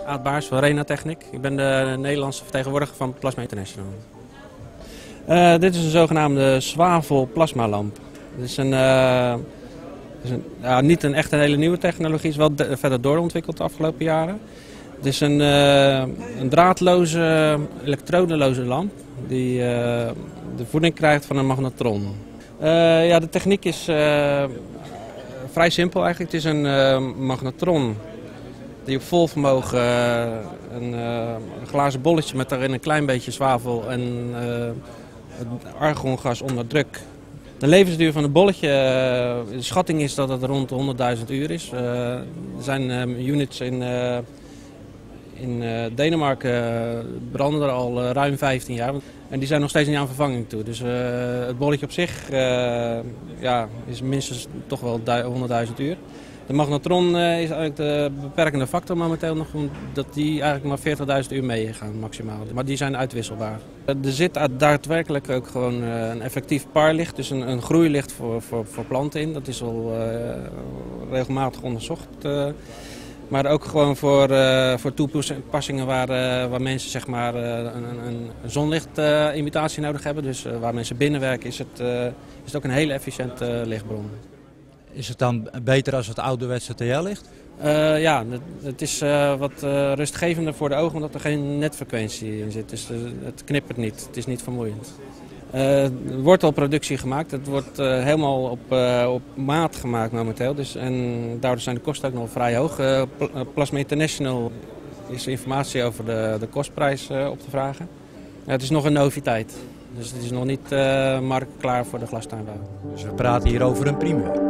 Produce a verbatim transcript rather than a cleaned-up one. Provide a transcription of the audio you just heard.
Aad Baars van Renatechnik. Ik ben de Nederlandse vertegenwoordiger van Plasma International. Uh, dit is een zogenaamde zwavelplasmalamp. Het is een, uh, is een ja, niet een echt een hele nieuwe technologie, is wel de, verder doorontwikkeld de afgelopen jaren. Het is een, uh, een draadloze, elektrodeloze lamp die uh, de voeding krijgt van een magnetron. Uh, ja, de techniek is uh, vrij simpel eigenlijk. Het is een uh, magnetron die op vol vermogen uh, een, uh, een glazen bolletje met daarin een klein beetje zwavel en uh, argongas onder druk. De levensduur van het bolletje, uh, de schatting is dat het rond de honderdduizend uur is. Uh, er zijn uh, units in, uh, in uh, Denemarken uh, branden er al uh, ruim vijftien jaar. En die zijn nog steeds niet aan vervanging toe. Dus uh, het bolletje op zich uh, ja, is minstens toch wel honderdduizend uur. De magnetron uh, is eigenlijk de beperkende factor momenteel nog, dat die eigenlijk maar veertigduizend uur meegaan maximaal. Maar die zijn uitwisselbaar. Er zit daadwerkelijk ook gewoon uh, een effectief parlicht, dus een, een groeilicht voor, voor, voor planten in. Dat is al uh, regelmatig onderzocht. Uh, maar ook gewoon voor, uh, voor toepassingen waar, uh, waar mensen zeg maar, uh, een, een, een zonlichtimitatie uh, nodig hebben. Dus uh, waar mensen binnenwerken is het, uh, is het ook een hele efficiënte uh, lichtbron. Is het dan beter als het ouderwetse T L-licht? Uh, ja, het, het is uh, wat uh, rustgevender voor de ogen omdat er geen netfrequentie in zit. Dus uh, het knippert niet, het is niet vermoeiend. Uh, er wordt al productie gemaakt, het wordt uh, helemaal op, uh, op maat gemaakt momenteel. Dus, en daardoor zijn de kosten ook nog vrij hoog. Uh, Plasma International is informatie over de, de kostprijs uh, op te vragen. Ja, het is nog een noviteit, dus het is nog niet uh, marktklaar voor de glastuinbouw. Dus we praten hier over een primeur.